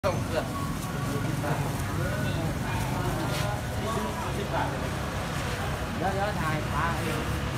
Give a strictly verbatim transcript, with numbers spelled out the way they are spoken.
ส่งเกลือเดี๋ยวเดี๋ยวถ่ายปลาเอง